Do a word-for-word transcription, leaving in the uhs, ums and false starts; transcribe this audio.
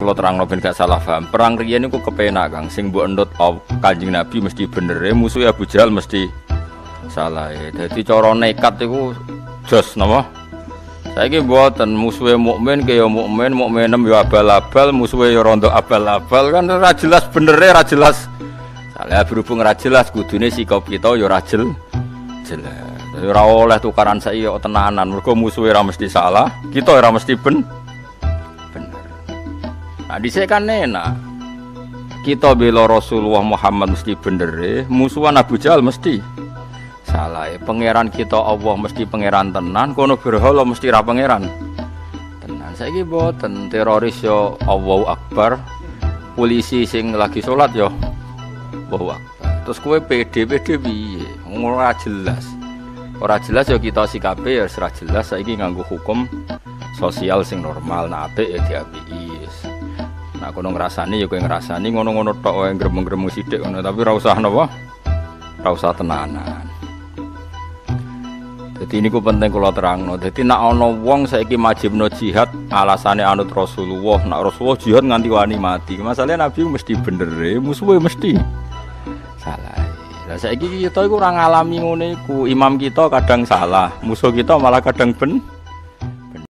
Kalau terang ben gak salah paham. Perang riyen niku kepenak Kang, sing mbok endut Kanjeng Nabi mesti bener, musuh Abu Jahal mesti salah. Dadi cara nekat iku jos napa? Saiki mboten musuhe mukmin kaya mukmin, mukminem ya abal-abal, musuhe ya rondo abal-abal kan ora jelas benere, ora jelas. Salah berhubung ora jelas kudune sikap kita ya ora jelas. Dadi ora oleh tukaran saiki tenanan, mergo musuhe ora mesti salah, kita ora mesti ben bener. Nah dhisik kan enak. Kita bela Rasulullah Muhammad mesti bener, musuhan Abu Jahal mesti salah. Pangeran kita Allah mesti pangeran tenan, kono berhala mesti ra pangeran tenan. Saiki boten teroris yo Allahu Akbar, polisi sing lagi salat yo Allahu Akbar. Terus kowe pede pede piye? Ora jelas. Ora jelas yo kita sikape ya ora jelas. Saiki nganggo hukum sosial sing normal, nah apik ya diapiki. Nah kono ngrasani ya kowe ngrasani ngono-ngono tok wae gremeng-gremeng sithik ngono, tapi ora usah napa? Ora usah tenanan. Jadi ini ku penting kalau terangno. Jadi nak ono wong saiki majibno jihad alasane anut Rasulullah. Nak Rasulullah jihad nganti wani mati. Masalahnya Nabi mesti bener, musuhe mesti salah. Lah saiki kita iku ora ngalami ngene iku. Imam kita kadang salah, musuh kita malah kadang ben